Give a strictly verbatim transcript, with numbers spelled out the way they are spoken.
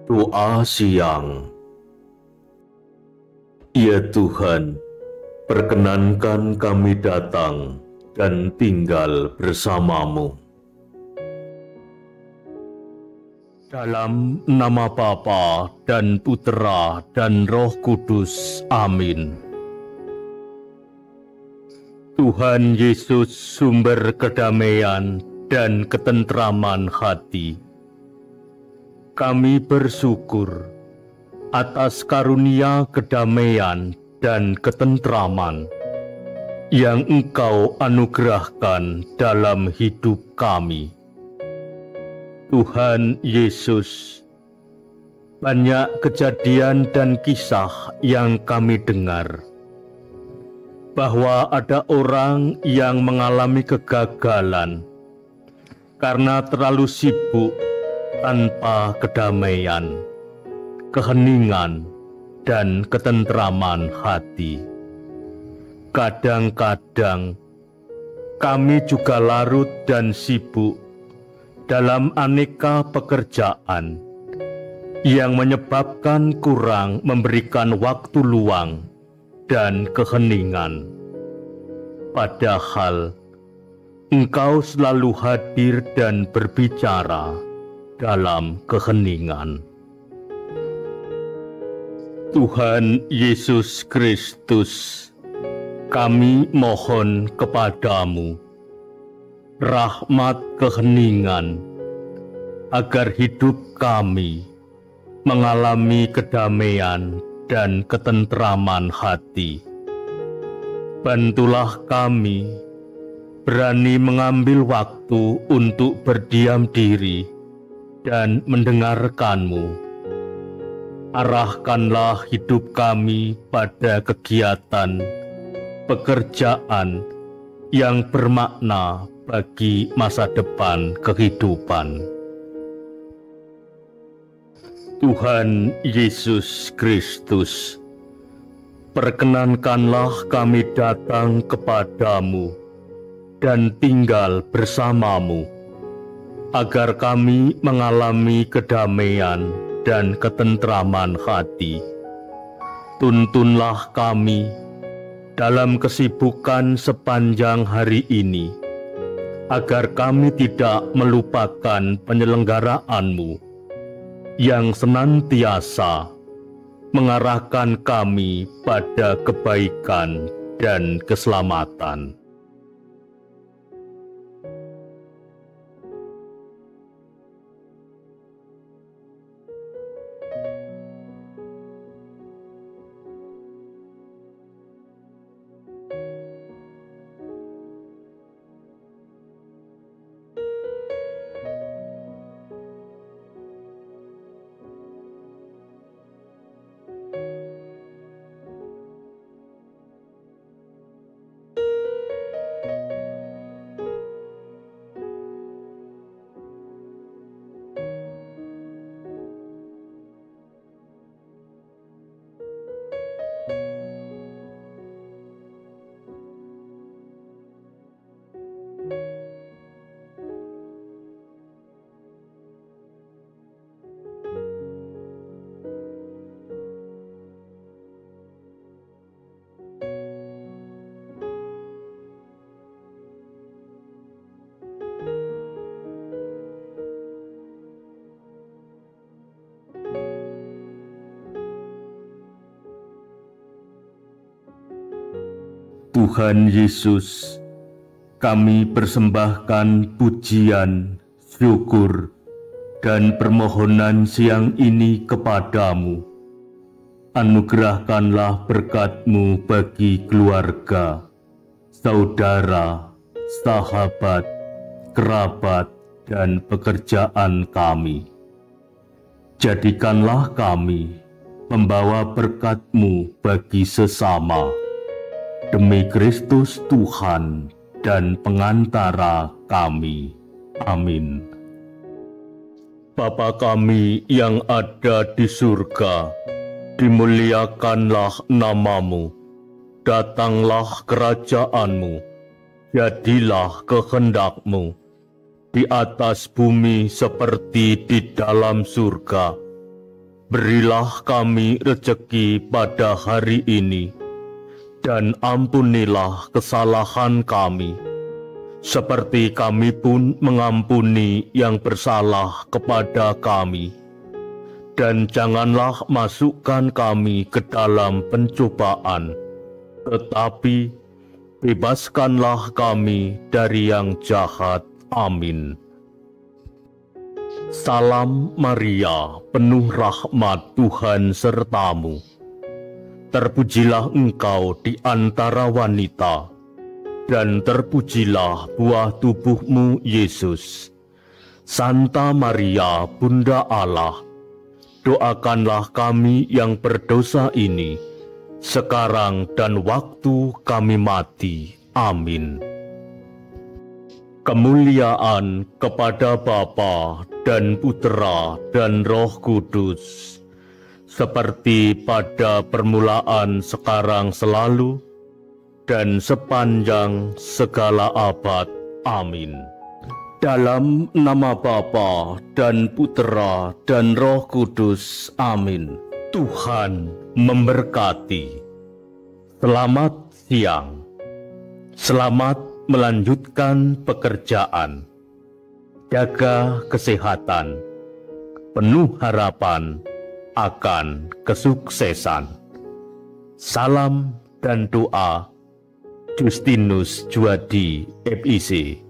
Doa siang. Ya Tuhan, perkenankan kami datang dan tinggal bersama-Mu. Dalam nama Bapa dan Putera dan Roh Kudus. Amin. Tuhan Yesus, sumber kedamaian dan ketentraman hati, kami bersyukur atas karunia kedamaian dan ketentraman yang Engkau anugerahkan dalam hidup kami. Tuhan Yesus, banyak kejadian dan kisah yang kami dengar, bahwa ada orang yang mengalami kegagalan karena terlalu sibuk tanpa kedamaian, keheningan, dan ketentraman hati. Kadang-kadang kami juga larut dan sibuk dalam aneka pekerjaan yang menyebabkan kurang memberikan waktu luang dan keheningan. Padahal Engkau selalu hadir dan berbicara dalam keheningan. Tuhan Yesus Kristus, kami mohon kepadamu rahmat keheningan, agar hidup kami mengalami kedamaian dan ketentraman hati. Bantulah kami berani mengambil waktu untuk berdiam diri dan mendengarkan-Mu. Arahkanlah hidup kami pada kegiatan, pekerjaan yang bermakna bagi masa depan kehidupan. Tuhan Yesus Kristus, perkenankanlah kami datang kepadamu dan tinggal bersamamu, agar kami mengalami kedamaian dan ketentraman hati. Tuntunlah kami dalam kesibukan sepanjang hari ini, agar kami tidak melupakan penyelenggaraanmu yang senantiasa mengarahkan kami pada kebaikan dan keselamatan. Tuhan Yesus, kami persembahkan pujian, syukur, dan permohonan siang ini kepadamu. Anugerahkanlah berkat-Mu bagi keluarga, saudara, sahabat, kerabat, dan pekerjaan kami. Jadikanlah kami membawa berkat-Mu bagi sesama, demi Kristus Tuhan dan pengantara kami. Amin. Bapa kami yang ada di surga, dimuliakanlah nama-Mu. Datanglah kerajaan-Mu. Jadilah kehendak-Mu di atas bumi seperti di dalam surga. Berilah kami rejeki pada hari ini, dan ampunilah kesalahan kami, seperti kami pun mengampuni yang bersalah kepada kami. Dan janganlah masukkan kami ke dalam pencobaan, tetapi bebaskanlah kami dari yang jahat. Amin. Salam Maria, penuh rahmat, Tuhan sertamu. Terpujilah engkau di antara wanita, dan terpujilah buah tubuhmu, Yesus. Santa Maria, Bunda Allah, doakanlah kami yang berdosa ini, sekarang dan waktu kami mati. Amin. Kemuliaan kepada Bapa dan Putera dan Roh Kudus, seperti pada permulaan, sekarang, selalu, dan sepanjang segala abad. Amin. Dalam nama Bapa dan Putera dan Roh Kudus. Amin. Tuhan memberkati. Selamat siang. Selamat melanjutkan pekerjaan. Jaga kesehatan. Penuh harapan akan kesuksesan. Salam dan doa, Justinus Juadi, F I C.